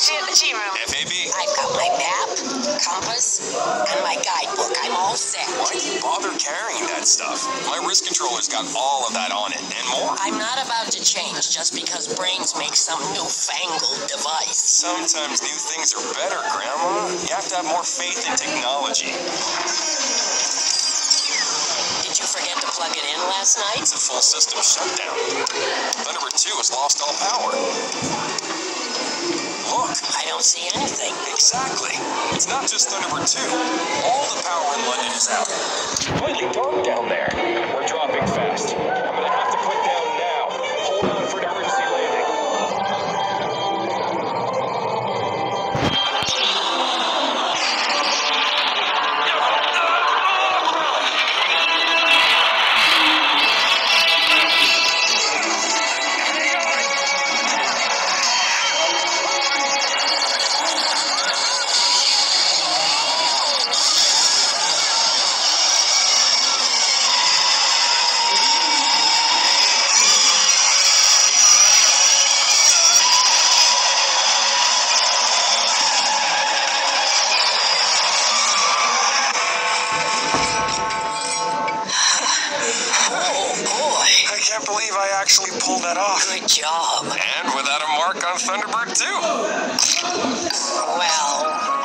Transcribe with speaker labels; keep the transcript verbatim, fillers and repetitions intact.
Speaker 1: see you at the tea room.
Speaker 2: F A B.
Speaker 1: I've got my map, compass, and my guidebook. I'm all set.
Speaker 2: Why do you bother carrying that stuff? My wrist controller's got all of that on it, and more.
Speaker 1: I'm not about to change just because Brains makes some newfangled device.
Speaker 2: Sometimes new things are better, Grandma. You have to have more faith in technology.
Speaker 1: Did you forget to plug it in last night?
Speaker 2: It's a full system shutdown. Thunderbird two has lost all power. Look.
Speaker 1: I don't see anything.
Speaker 2: Exactly. It's not just Thunderbird two. All the power in London is out. It's completely dark down there. We're dropping fast. I'm gonna have to put down now. Hold on for an emergency landing. I can't believe I actually pulled that off.
Speaker 1: Good job.
Speaker 2: And without a mark on Thunderbird two.
Speaker 1: Well...